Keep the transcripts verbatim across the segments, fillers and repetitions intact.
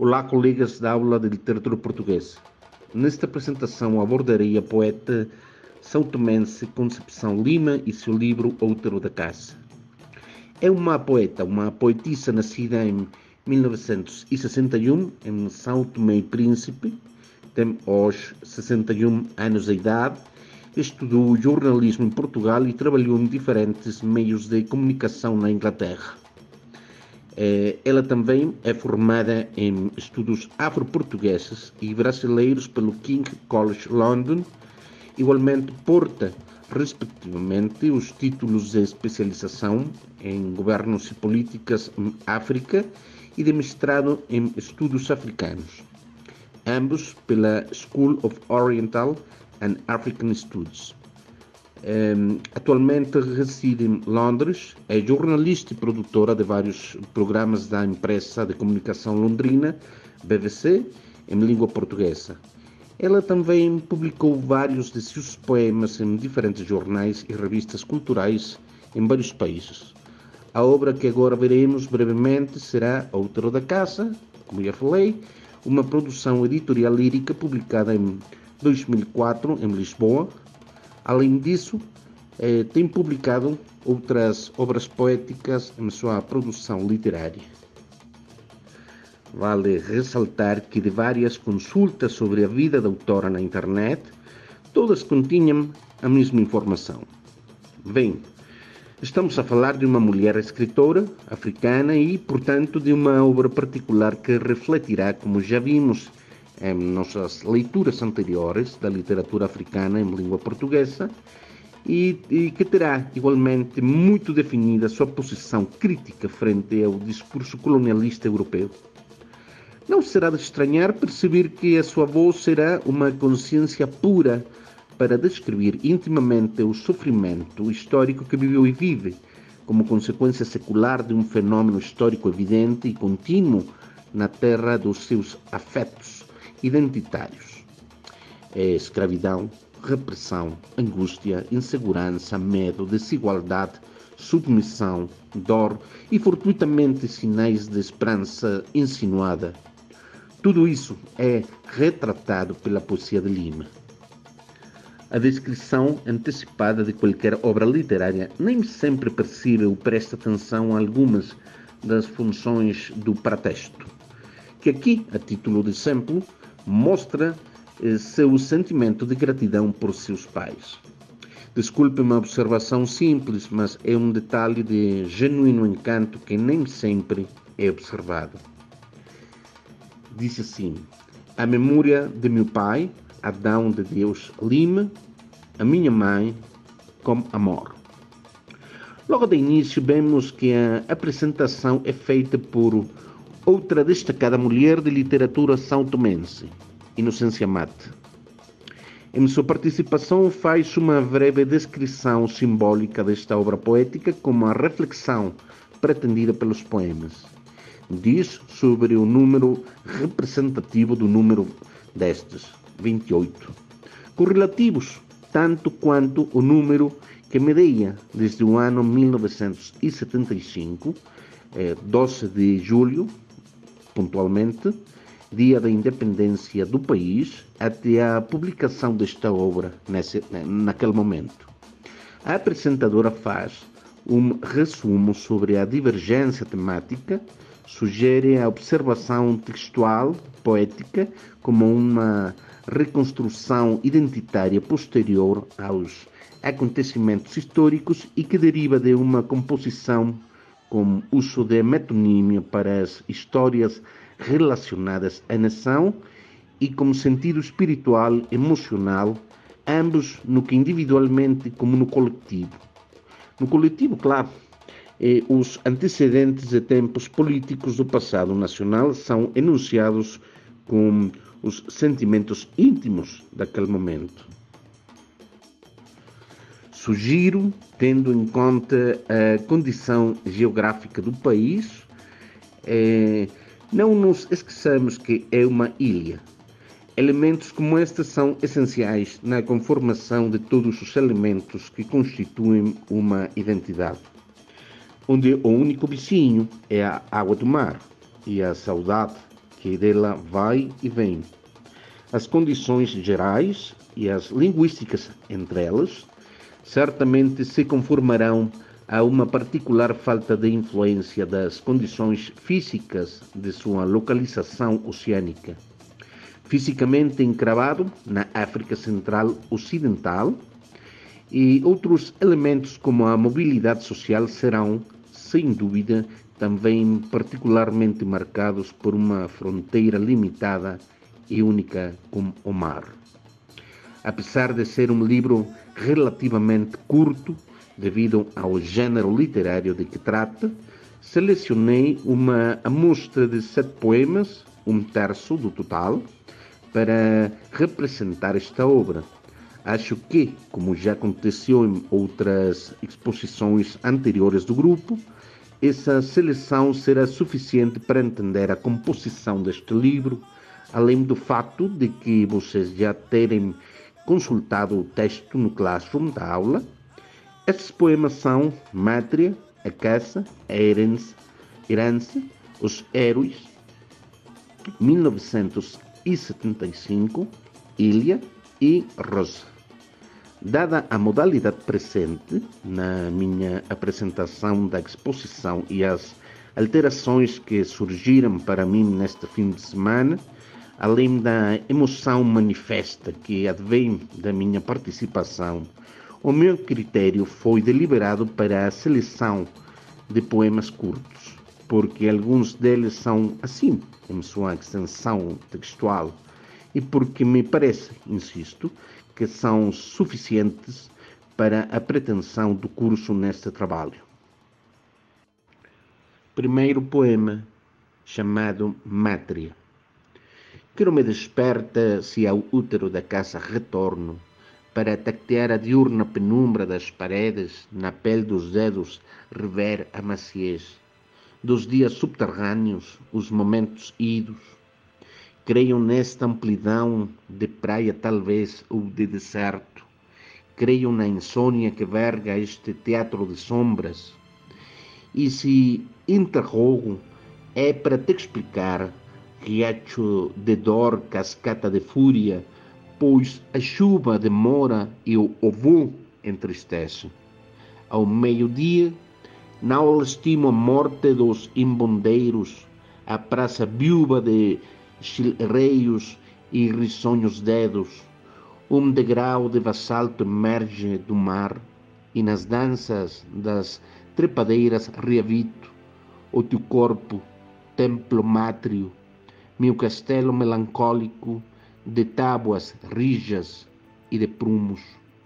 Olá, colegas da aula de literatura portuguesa. Nesta apresentação abordarei a poeta são-tomense Concepção Lima e seu livro Outeiro da Caça. É uma poeta, uma poetisa nascida em mil novecentos e sessenta e um em São Tomé e Príncipe, tem hoje sessenta e um anos de idade, estudou jornalismo em Portugal e trabalhou em diferentes meios de comunicação na Inglaterra. Ela também é formada em estudos afro-portugueses e brasileiros pelo King's College London. Igualmente porta, respectivamente, os títulos de especialização em governos e políticas em África e de mestrado em estudos africanos, ambos pela School of Oriental and African Studies. Um, atualmente reside em Londres, é jornalista e produtora de vários programas da empresa de comunicação londrina, B B C, em língua portuguesa. Ela também publicou vários de seus poemas em diferentes jornais e revistas culturais em vários países. A obra que agora veremos brevemente será Outeiro da Caça, como já falei, uma produção editorial lírica publicada em dois mil e quatro em Lisboa. Além disso, eh, tem publicado outras obras poéticas em sua produção literária. Vale ressaltar que de várias consultas sobre a vida da autora na internet, todas continham a mesma informação. Bem, estamos a falar de uma mulher escritora africana e, portanto, de uma obra particular que refletirá, como já vimos em nossas leituras anteriores da literatura africana em língua portuguesa, e, e que terá igualmente muito definida sua posição crítica frente ao discurso colonialista europeu. Não será de estranhar perceber que a sua voz será uma consciência pura para descrever intimamente o sofrimento histórico que viveu e vive, como consequência secular de um fenômeno histórico evidente e contínuo na terra dos seus afetos identitários. É escravidão, repressão, angústia, insegurança, medo, desigualdade, submissão, dor e fortuitamente sinais de esperança insinuada. Tudo isso é retratado pela poesia de Lima. A descrição antecipada de qualquer obra literária nem sempre percebe ou presta atenção a algumas das funções do pretexto, que aqui, a título de exemplo, mostra eh, seu sentimento de gratidão por seus pais. Desculpe uma observação simples, mas é um detalhe de genuíno encanto que nem sempre é observado. Diz assim: a memória de meu pai, Adão de Deus Lima, a minha mãe, com amor. Logo de início vemos que a apresentação é feita por outra destacada mulher de literatura são-tomense, Inocência Mate. Em sua participação faz uma breve descrição simbólica desta obra poética como a reflexão pretendida pelos poemas. Diz sobre o número representativo do número destes, vinte e oito, correlativos tanto quanto o número que media desde o ano mil novecentos e setenta e cinco, eh, doze de julho, pontualmente, dia da independência do país, até a publicação desta obra nesse, naquele momento. A apresentadora faz um resumo sobre a divergência temática, sugere a observação textual, poética, como uma reconstrução identitária posterior aos acontecimentos históricos e que deriva de uma composição com uso de metonímia para as histórias relacionadas à nação e com sentido espiritual, emocional, ambos no que individualmente como no coletivo. No coletivo, claro, eh, os antecedentes de tempos políticos do passado nacional são enunciados com os sentimentos íntimos daquele momento. Sugiro, tendo em conta a condição geográfica do país, eh, não nos esqueçamos que é uma ilha. Elementos como estes são essenciais na conformação de todos os elementos que constituem uma identidade, onde o único vizinho é a água do mar e a saudade que dela vai e vem. As condições gerais e as linguísticas entre elas certamente se conformarão a uma particular falta de influência das condições físicas de sua localização oceânica. Fisicamente encravado na África Central Ocidental, e outros elementos como a mobilidade social serão, sem dúvida, também particularmente marcados por uma fronteira limitada e única como o mar. Apesar de ser um livro relativamente curto, devido ao gênero literário de que trata, selecionei uma amostra de sete poemas, um terço do total, para representar esta obra. Acho que, como já aconteceu em outras exposições anteriores do grupo, essa seleção será suficiente para entender a composição deste livro, além do fato de que vocês já terem consultado o texto no Classroom da aula. Estes poemas são Mátria, A Caça, A Herança, Herança Os Heróis, mil novecentos e setenta e cinco, Ilha e Rosa. Dada a modalidade presente na minha apresentação da exposição e as alterações que surgiram para mim neste fim de semana, além da emoção manifesta que advém da minha participação, o meu critério foi deliberado para a seleção de poemas curtos, porque alguns deles são assim, em sua extensão textual, e porque me parece, insisto, que são suficientes para a pretensão do curso neste trabalho. Primeiro poema, chamado Mátria. Quero me desperta se ao útero da casa retorno, para tactear a diurna penumbra das paredes, na pele dos dedos rever a maciez dos dias subterrâneos, os momentos idos. Creio nesta amplidão de praia talvez ou de deserto. Creio na insônia que verga este teatro de sombras. E se interrogo, é para te explicar, riacho de dor, cascata de fúria, pois a chuva demora e o ovo entristece. Ao meio-dia, não estimo a morte dos embondeiros, a praça viúva de chilreios e risonhos dedos. Um degrau de basalto emerge do mar, e nas danças das trepadeiras reavito o teu corpo, templo mátrio, meu castelo melancólico de tábuas rijas e de prumos.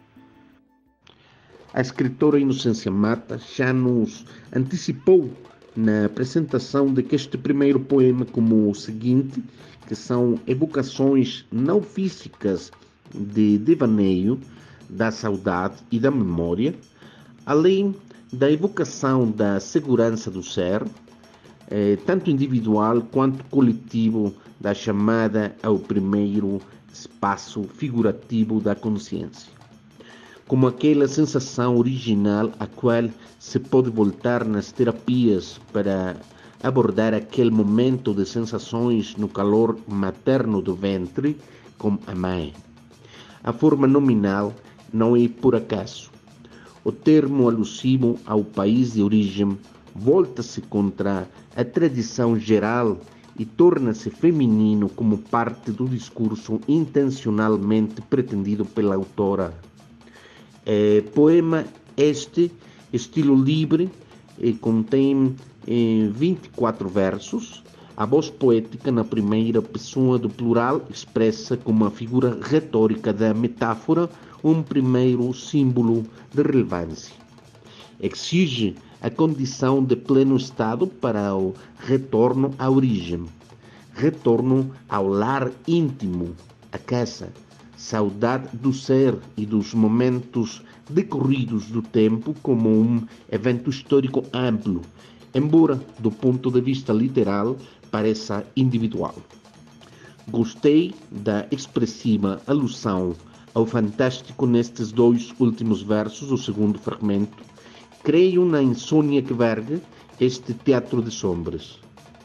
A escritora Inocência Mata já nos antecipou na apresentação de que este primeiro poema como o seguinte, que são evocações não físicas de devaneio, da saudade e da memória, além da evocação da segurança do ser, eh, tanto individual quanto coletivo, da chamada ao primeiro espaço figurativo da consciência. Como aquela sensação original a qual se pode voltar nas terapias para abordar aquele momento de sensações no calor materno do ventre com a mãe. A forma nominal não é por acaso. O termo alusivo ao país de origem volta-se contra a tradição geral e torna-se feminino como parte do discurso intencionalmente pretendido pela autora. É, poema este, estilo livre, eh, contém eh, vinte e quatro versos. A voz poética na primeira pessoa do plural expressa como a figura retórica da metáfora um primeiro símbolo de relevância. Exige a condição de pleno estado para o retorno à origem, retorno ao lar íntimo, a casa, saudade do ser e dos momentos decorridos do tempo como um evento histórico amplo, embora do ponto de vista literal pareça individual. Gostei da expressiva alusão ao fantástico nestes dois últimos versos, o segundo fragmento. Creio na insônia que verga este teatro de sombras.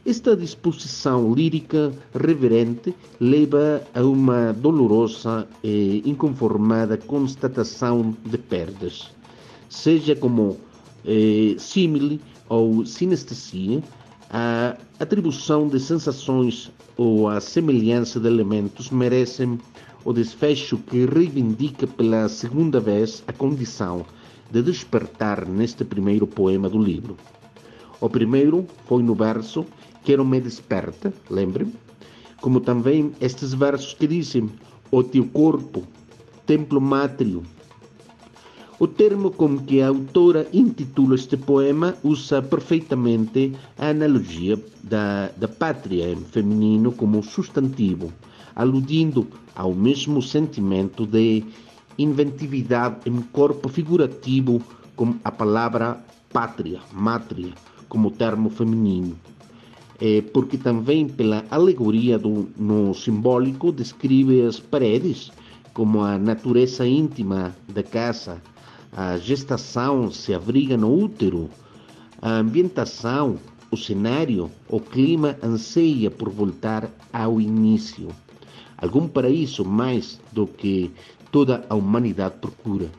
Esta disposição lírica reverente leva a uma dolorosa e inconformada constatação de perdas, seja como eh, símile ou sinestesia, a atribuição de sensações ou a semelhança de elementos merecem o desfecho que reivindica pela segunda vez a condição de despertar neste primeiro poema do livro. O primeiro foi no verso Quero me desperta, lembrem, como também estes versos que dizem o teu corpo, templo mátrio. O termo com que a autora intitula este poema usa perfeitamente a analogia da, da pátria em feminino como substantivo, aludindo ao mesmo sentimento de inventividade em corpo figurativo com a palavra pátria, mátria, como termo feminino. É porque também pela alegoria do, no simbólico descreve as paredes como a natureza íntima da casa, a gestação se abriga no útero, a ambientação, o cenário, o clima anseia por voltar ao início. Algum paraíso mais do que toda a humanidade procura.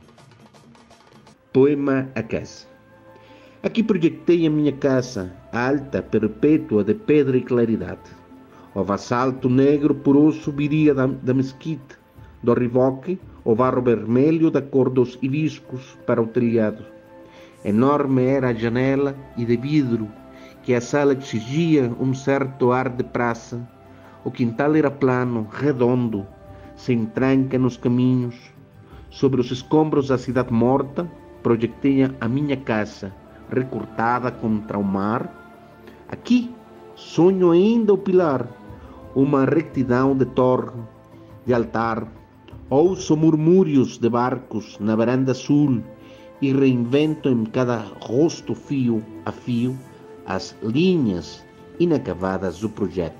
Poema A Casa. Aqui projetei a minha casa, alta, perpétua, de pedra e claridade. O vassalto negro poroso subiria da, da mesquita, do rivoque, o barro vermelho da cor dos hibiscos para o telhado. Enorme era a janela e de vidro, que a sala exigia um certo ar de praça. O quintal era plano, redondo, sem tranca nos caminhos. Sobre os escombros da cidade morta, projetei a minha casa, recortada contra o mar. Aqui, sonho ainda o pilar, uma retidão de torre, de altar. Ouço murmúrios de barcos na varanda sul e reinvento em cada rosto fio a fio as linhas inacabadas do projeto.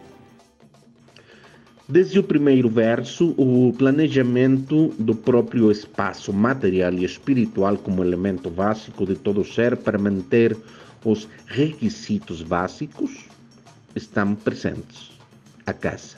Desde o primeiro verso, o planejamento do próprio espaço material e espiritual como elemento básico de todo ser para manter os requisitos básicos estão presentes. A casa.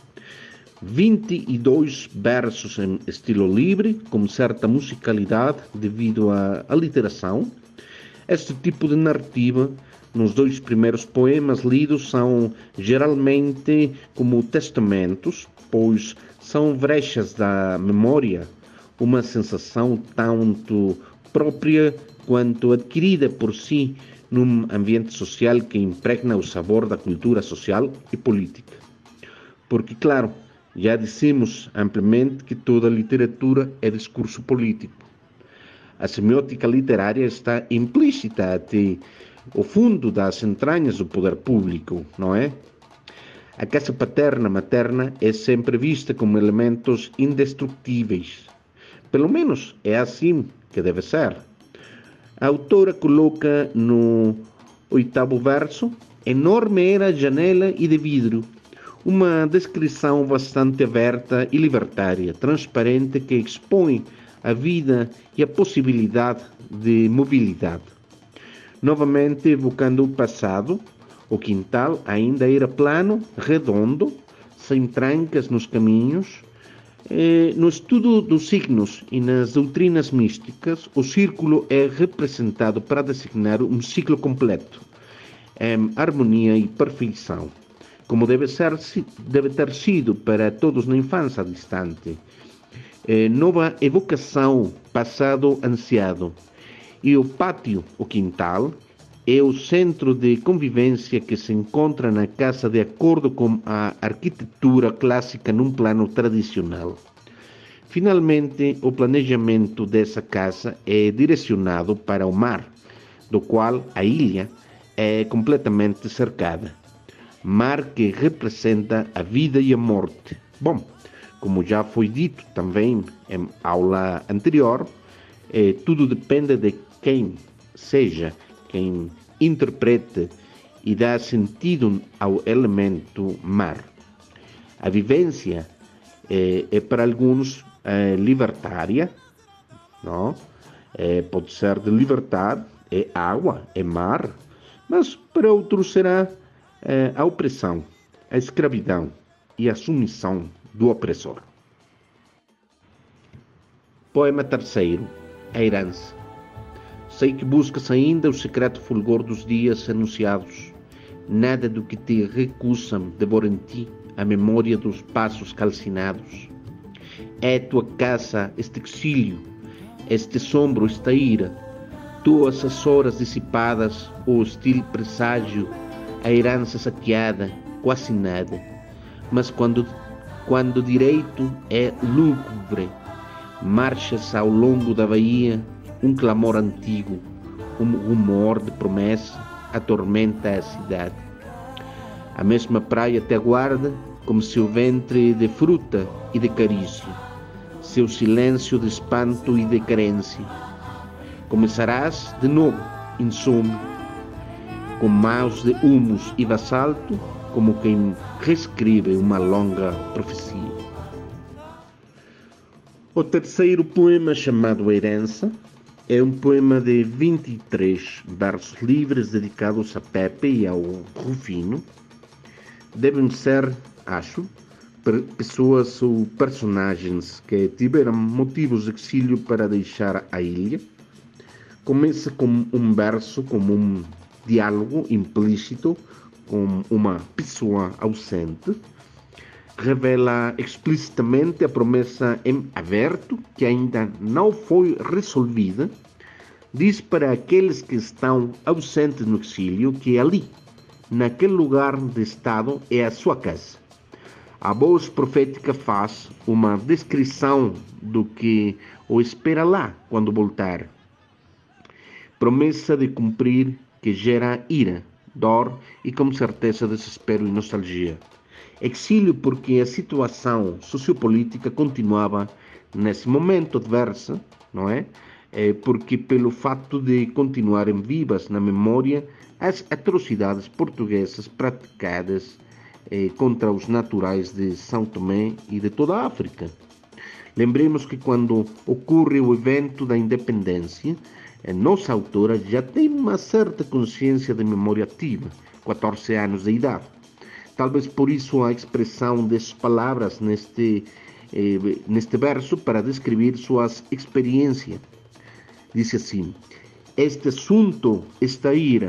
vinte e dois versos em estilo livre, com certa musicalidade devido à aliteração. Este tipo de narrativa nos dois primeiros poemas lidos são geralmente como testamentos, pois são brechas da memória, uma sensação tanto própria quanto adquirida por si num ambiente social que impregna o sabor da cultura social e política. Porque, claro, já dissemos amplamente que toda literatura é discurso político. A semiótica literária está implícita até o fundo das entranhas do poder público, não é? A casa paterna, materna é sempre vista como elementos indestrutíveis. Pelo menos é assim que deve ser. A autora coloca no oitavo verso: enorme era a janela e de vidro. Uma descrição bastante aberta e libertária, transparente, que expõe a vida e a possibilidade de mobilidade. Novamente evocando o passado, o quintal ainda era plano, redondo, sem trancas nos caminhos. Eh, no estudo dos signos e nas doutrinas místicas, o círculo é representado para designar um ciclo completo, em harmonia e perfeição, como deve, ser, deve ter sido para todos na infância distante. Eh, nova evocação, passado ansiado. E o pátio, o quintal, é o centro de convivência que se encontra na casa de acordo com a arquitetura clássica num plano tradicional. Finalmente, o planejamento dessa casa é direcionado para o mar, do qual a ilha é completamente cercada. Mar que representa a vida e a morte. Bom, como já foi dito também em aula anterior, eh, tudo depende de quem seja quem interprete e dá sentido ao elemento mar. A vivência é, é para alguns é, libertária, não? É, pode ser de liberdade, é água, é mar, mas para outros será eh, a opressão, a escravidão e a submissão do opressor. Poema terceiro, a herança. Sei que buscas ainda o secreto fulgor dos dias anunciados. Nada do que te recusam devora em ti a memória dos passos calcinados. É tua casa este exílio, este sombro, esta ira, tuas as horas dissipadas, o hostil presságio, a herança saqueada, quase nada. Mas quando, quando direito é lúgubre, marchas ao longo da baía, um clamor antigo, um rumor de promessa, atormenta a cidade. A mesma praia te aguarda, como seu ventre de fruta e de carícia, seu silêncio de espanto e de carência. Começarás de novo, insome, com mãos de humus e basalto, como quem reescreve uma longa profecia. O terceiro poema, chamado Herança, é um poema de vinte e três versos livres dedicados a Pepe e ao Rufino. Devem ser, acho, pessoas ou personagens que tiveram motivos de exílio para deixar a ilha. Começa com um verso, como um diálogo implícito com uma pessoa ausente. Revela explicitamente a promessa em aberto, que ainda não foi resolvida. Diz para aqueles que estão ausentes no exílio que ali, naquele lugar de estado, é a sua casa. A voz profética faz uma descrição do que o espera lá quando voltar. Promessa de cumprir que gera ira, dor e com certeza desespero e nostalgia. Exílio porque a situação sociopolítica continuava nesse momento adversa, não é? É porque pelo fato de continuarem vivas na memória as atrocidades portuguesas praticadas eh, contra os naturais de São Tomé e de toda a África. Lembremos que quando ocorre o evento da independência, a nossa autora já tem uma certa consciência de memória ativa, quatorze anos de idade. Talvez por isso a expressão dessas palavras neste, eh, neste verso para descrever suas experiências. Diz assim: este assunto, esta ira.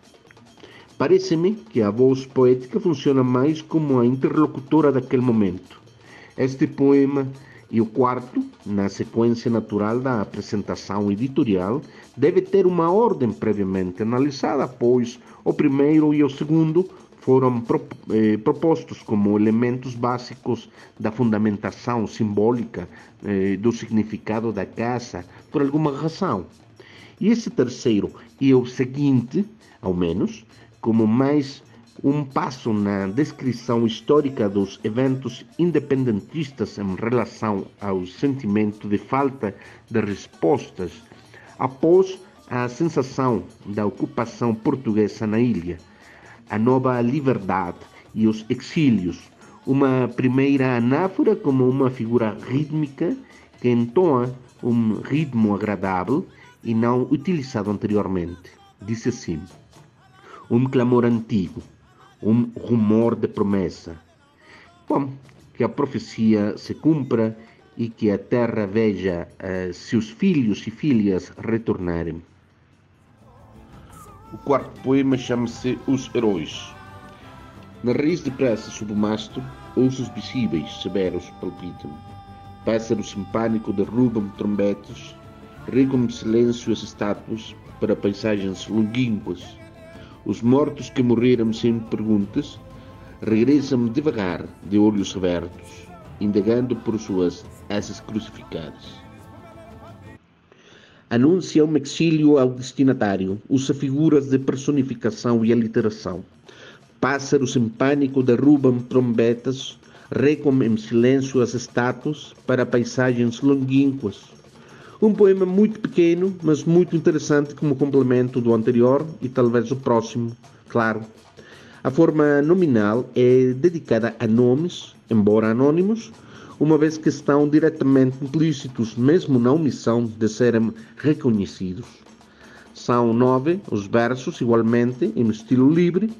Parece-me que a voz poética funciona mais como a interlocutora daquele momento. Este poema e o quarto, na sequência natural da apresentação editorial, deve ter uma ordem previamente analisada, pois o primeiro e o segundo foram eh, propostos como elementos básicos da fundamentação simbólica eh, do significado da casa, por alguma razão. E esse terceiro e o seguinte, ao menos, como mais um passo na descrição histórica dos eventos independentistas em relação ao sentimento de falta de respostas após a sensação da ocupação portuguesa na ilha, a nova liberdade e os exílios, uma primeira anáfora como uma figura rítmica que entoa um ritmo agradável e não utilizado anteriormente. Diz assim: um clamor antigo, um rumor de promessa. Bom, que a profecia se cumpra e que a terra veja uh, seus filhos e filhas retornarem. O quarto poema chama-se Os Heróis. Na raiz depressa sob o mastro, ossos visíveis, severos, palpitam. Pássaros em pânico derrubam trombetes, regam em silêncio as estátuas para paisagens longínquas. Os mortos que morreram sem perguntas regressam devagar, de olhos abertos, indagando por suas asas crucificadas. Anuncia um exílio ao destinatário, usa figuras de personificação e aliteração. Pássaros em pânico derrubam trombetas, regam em silêncio as estátuas para paisagens longínquas. Um poema muito pequeno, mas muito interessante como complemento do anterior e talvez o próximo, claro. A forma nominal é dedicada a nomes, embora anônimos, uma vez que estão diretamente implícitos, mesmo na omissão de serem reconhecidos. São nove os versos, igualmente, em estilo livre,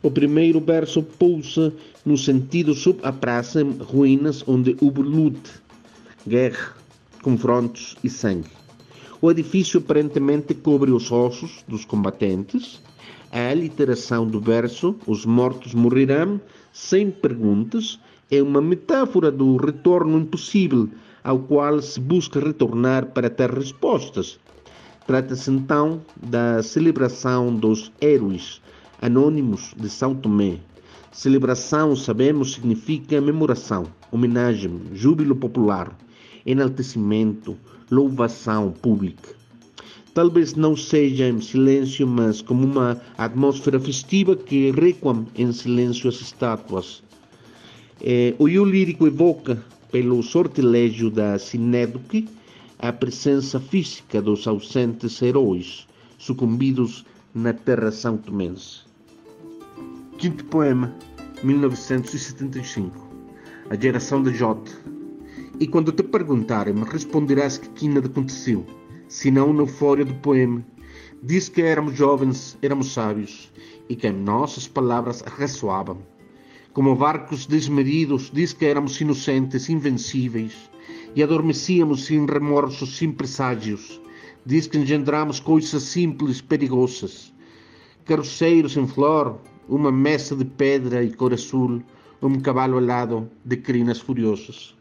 O primeiro verso pousa no sentido sob a praça em ruínas onde houve luta, guerra, confrontos e sangue. O edifício aparentemente cobre os ossos dos combatentes. A aliteração do verso, os mortos morrerão, sem perguntas, é uma metáfora do retorno impossível ao qual se busca retornar para ter respostas. Trata-se então da celebração dos heróis anônimos de São Tomé. Celebração, sabemos, significa memoração, homenagem, júbilo popular, enaltecimento, louvação pública. Talvez não seja em silêncio, mas como uma atmosfera festiva que requam em silêncio as estátuas. É, o eu lírico evoca, pelo sortilégio da sinédoque, a presença física dos ausentes heróis, sucumbidos na terra são-tomense. Quinto poema, mil novecentos e setenta e cinco. A geração de Jota. E quando te perguntarem, responderás que que nada aconteceu, senão na eufória do poema. Diz que éramos jovens, éramos sábios, e que em nossas palavras ressoavam. Como barcos desmedidos, diz que éramos inocentes, invencíveis, e adormecíamos sem remorsos, sem presságios. Diz que engendramos coisas simples, perigosas. Carroceiros em flor, uma mesa de pedra e cor azul, um cavalo alado de crinas furiosas.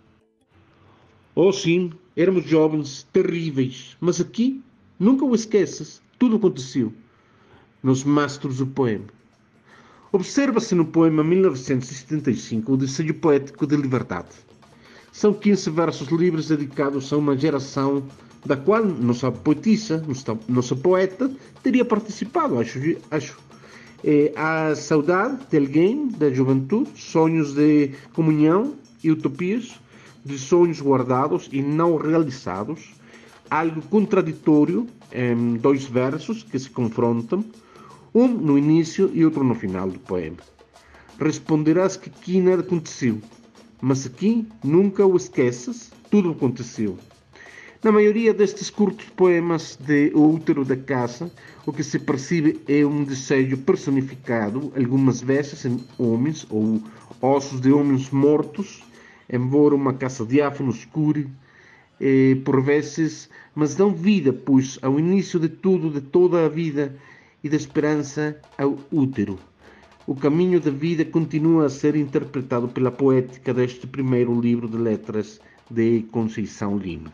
Oh sim, éramos jovens, terríveis, mas aqui, nunca o esqueças, tudo aconteceu. Nos mastros do poema. Observa-se no poema mil novecentos e setenta e cinco o desejo poético de liberdade. São quinze versos livres dedicados a uma geração da qual nossa poetisa, nossa, nossa poeta, teria participado, acho. acho. É, a saudade de alguém, da juventude, sonhos de comunhão e utopias, de sonhos guardados e não realizados, algo contraditório em dois versos que se confrontam, um no início e outro no final do poema. Responderás que aqui nada aconteceu, mas aqui nunca o esqueças, tudo aconteceu. Na maioria destes curtos poemas de O Útero da Caça, o que se percebe é um desejo personificado, algumas vezes em homens ou ossos de homens mortos, embora uma caça diáfano escura, eh, por vezes, mas dão vida, pois, ao início de tudo, de toda a vida e da esperança ao útero. O caminho da vida continua a ser interpretado pela poética deste primeiro livro de letras de Conceição Lima.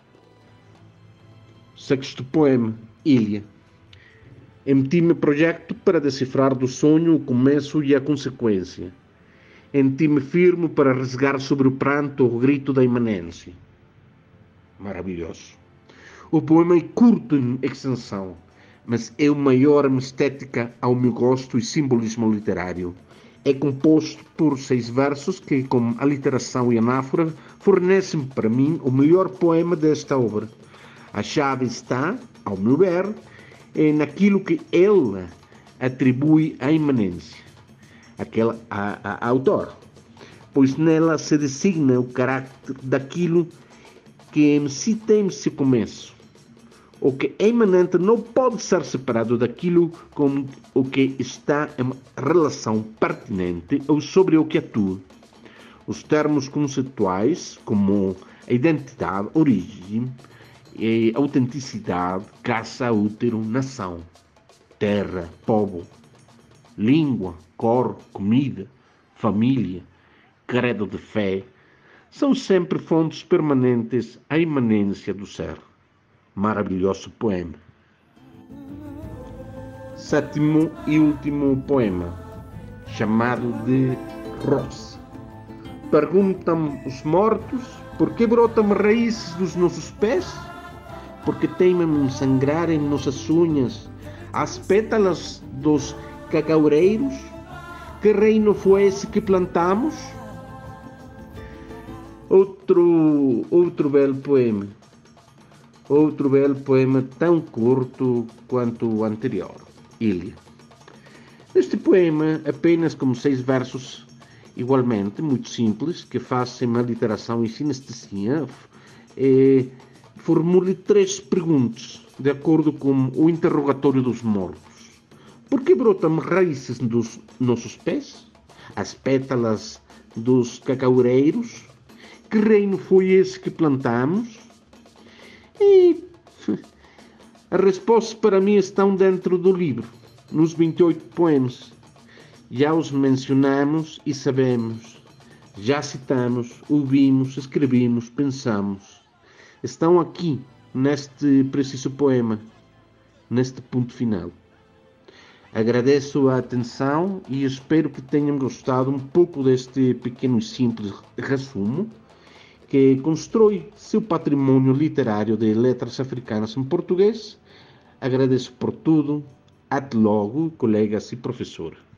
Sexto poema, Ilha. Emiti-me projeto para decifrar do sonho o começo e a consequência. Emiti-me firme para rasgar sobre o pranto o grito da imanência. Maravilhoso. O poema é curto em extensão, mas é o maior em estética ao meu gosto e simbolismo literário. É composto por seis versos que, com aliteração e anáfora, fornecem para mim o melhor poema desta obra. A chave está, ao meu ver, naquilo que ela atribui à imanência, aquela a, a, a autor, pois nela se designa o caráter daquilo que em si tem seu começo. O que é imanente não pode ser separado daquilo com o que está em relação pertinente ou sobre o que atua. Os termos conceituais, como a identidade, origem, e autenticidade, caça, útero, nação, terra, povo, língua, cor, comida, família, credo de fé, são sempre fontes permanentes à imanência do ser. Maravilhoso poema. Sétimo e último poema, chamado de Rosa. Perguntam os mortos por que brotam raízes dos nossos pés? Porque teimam em sangrar em nossas unhas as pétalas dos cacaureiros? Que reino foi esse que plantamos? Outro, outro belo poema. Outro belo poema tão curto quanto o anterior, Ilha. Neste poema, apenas como seis versos, igualmente muito simples, que fazem uma literação e sinestesia, eh, formule três perguntas, de acordo com o interrogatório dos mortos. Por que brotam raízes dos nossos pés? As pétalas dos cacaureiros? Que reino foi esse que plantamos? E as respostas para mim estão dentro do livro, nos vinte e oito poemas. Já os mencionamos e sabemos. Já citamos, ouvimos, escrevimos, pensamos. Estão aqui, neste preciso poema, neste ponto final. Agradeço a atenção e espero que tenham gostado um pouco deste pequeno e simples resumo que constrói seu patrimônio literário de letras africanas em português. Agradeço por tudo. Até logo, colegas e professor.